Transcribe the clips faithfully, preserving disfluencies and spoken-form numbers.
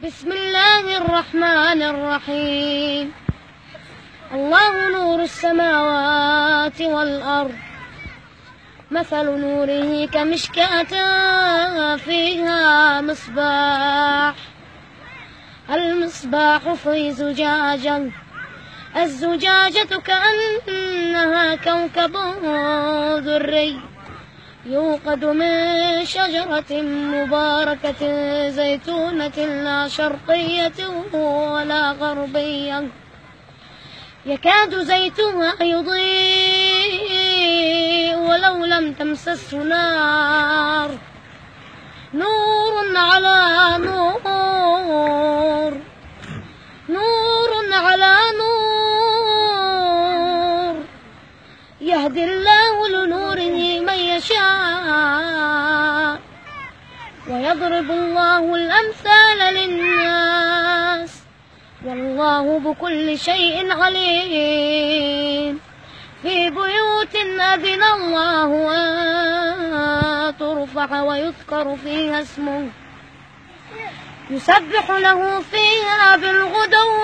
بسم الله الرحمن الرحيم. الله نور السماوات والأرض، مثل نوره كمشكاة فيها مصباح، المصباح في زجاجة، الزجاجة كأنها كوكب دري يوقد من شجرة مباركة زيتونة لا شرقية ولا غربية يكاد زيتها يضيء ولو لم تمسسه نار، نور على نور، نور على نور، يهدي الله لنوره من يشاء ويضرب الله الأمثال للناس والله بكل شيء عليم. في بيوت أذن الله أن ترفع ويذكر فيها اسمه يسبح له فيها بالغدو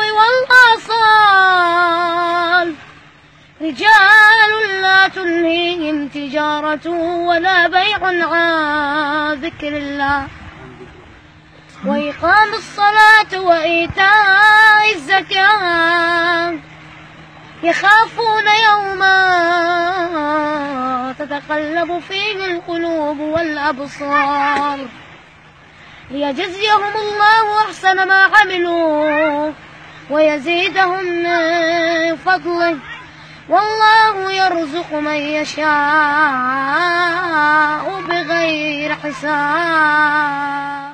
والآصال، رجال لا تلهيهم تجارة ولا بيع عن ذكر الله وإقام الصلاة وإيتاء الزكاة، يخافون يوما تتقلب فيه القلوب والأبصار، ليجزيهم الله أحسن ما عملوا ويزيدهم من فضله، والله يرزق من يشاء بغير حساب.